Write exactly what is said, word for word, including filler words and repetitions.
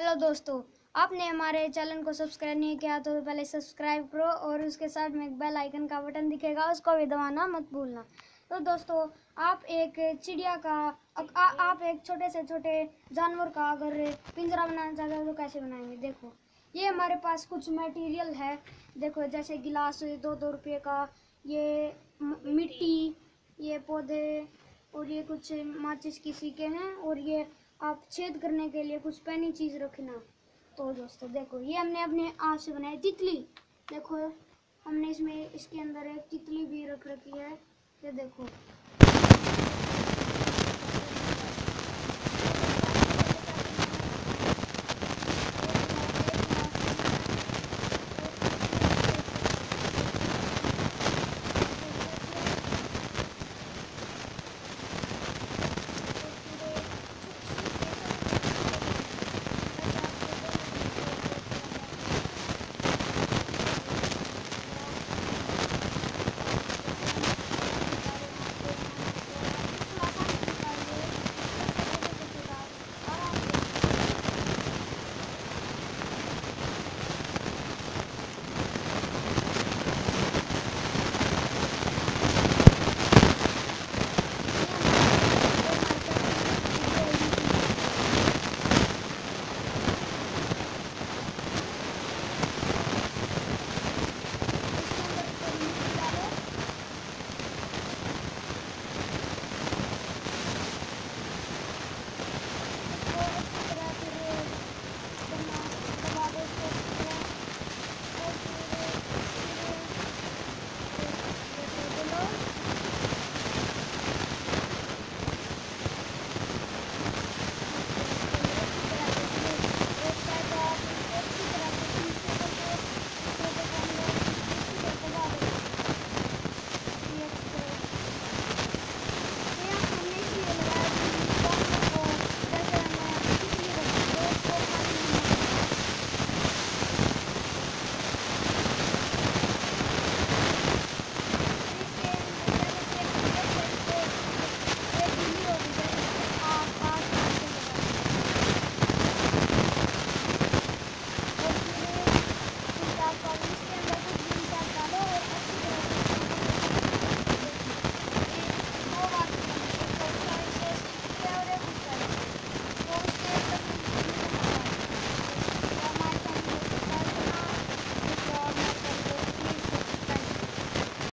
Hello दोस्तों, आपने हमारे चैनल को सब्सक्राइब नहीं किया तो पहले सब्सक्राइब करो और उसके साथ में एक बेल आइकन का बटन दिखेगा, उसको भी दबाना मत भूलना। तो दोस्तों, आप एक चिड़िया का आ, आप एक छोटे से छोटे जानवर का अगर पिंजरा बनाना चाहते हो तो कैसे बनाएंगे। देखो, ये हमारे पास कुछ मटेरियल है। देखो, जैसे गिलास दो दो रुपये का, ये मिट्टी, ये पौधे और ये कुछ माचिस की सीके हैं, और ये आप छेद करने के लिए कुछ पैनी चीज़ रखना। तो दोस्तों देखो, ये हमने अपने हाथ से बनाई तितली। देखो, हमने इसमें इसके अंदर एक तितली भी रख रखी है। ये देखो,